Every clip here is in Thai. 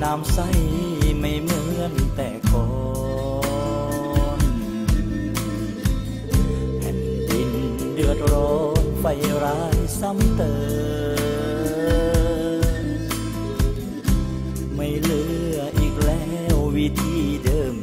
น้ำใสไม่เหมือนแต่ก่อนแผ่นดินเดือดร้อนไฟร้ายซ้ำเติมไม่เหลืออีกแล้ววิธีเดิม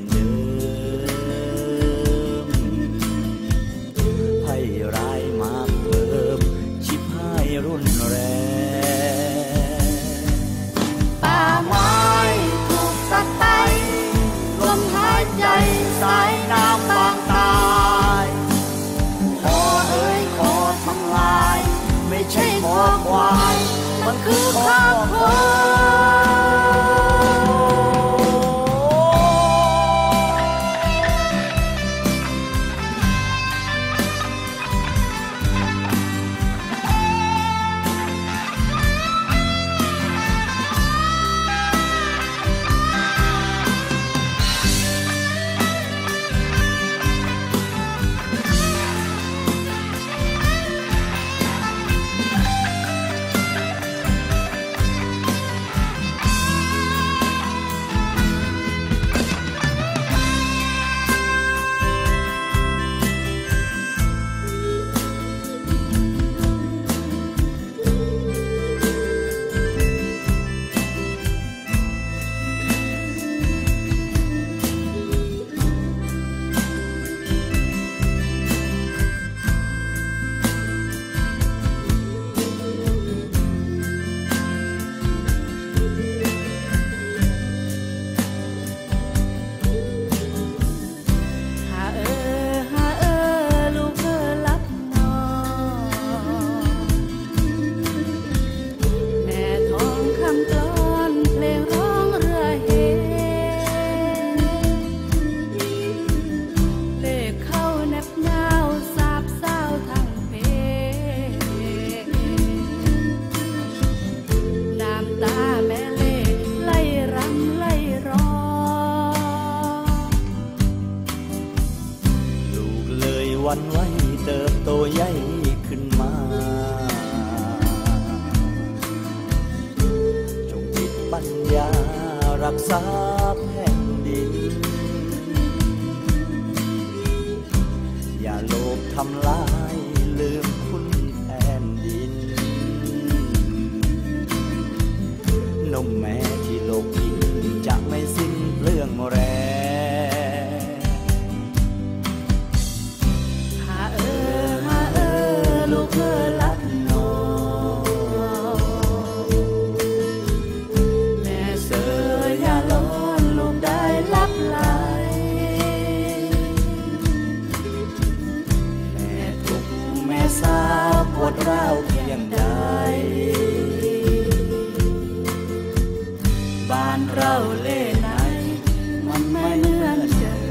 ภัยร้ายมากเพิ่มชิบหายรุนแรงป่าไม้ถูกตัดไปลมหายใจสายน้ำบางตายขอเอ่ยขอทำลายไม่ใช่ขอควายมันคือข้าวโพดวันไว้เติบโตใหญ่ขึ้นมาจงจิตปัญญารักษาแผ่นดินอย่าโลภทำลายลืมคุณแผ่นดินนมแม่ที่โลกกินจะไม่สิ้นเปลืองแรงปวดร้าวเพียงใดบ้านเราเล่ไหนมันไม่เหมือนเดิม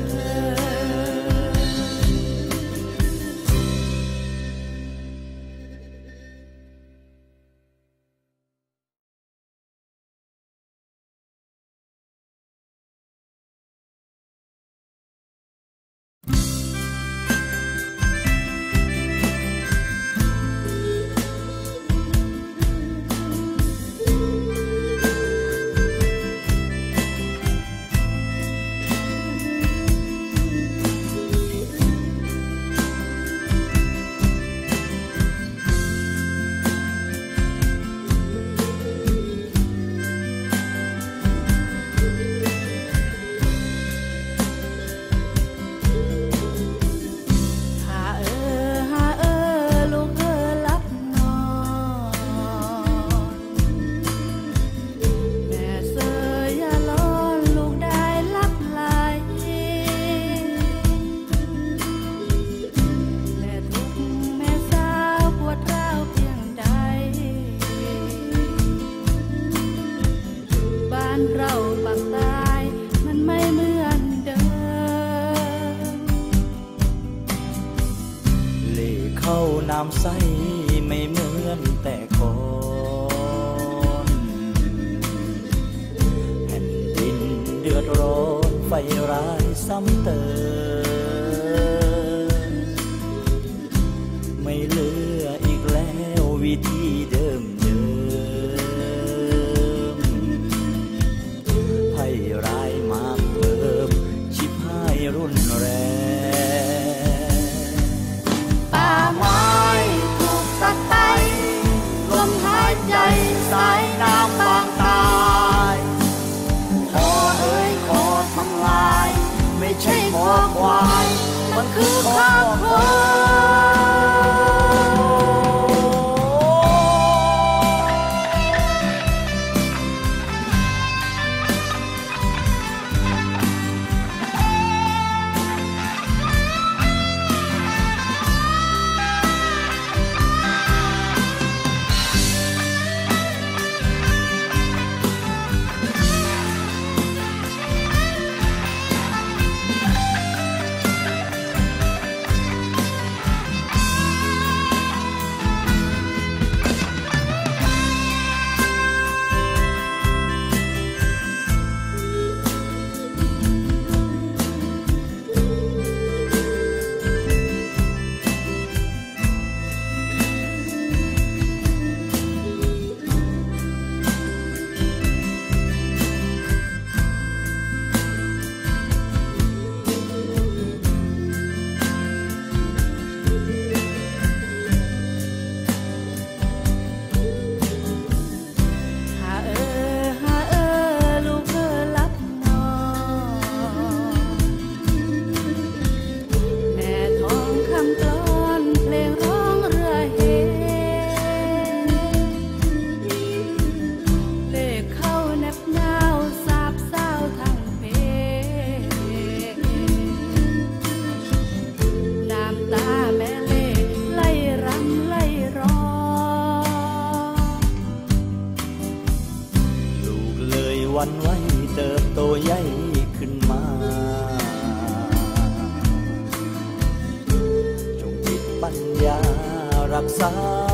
น้ำใสไม่เหมือนแต่ก่อนแผ่นดินเดือดร้อนไฟร้ายซ้ำเติมไม่เหลืออีกแล้ววิธีเดิมหวันไหวเติบโตใหญ่ขึ้นมาจงคิดปัญญารักษา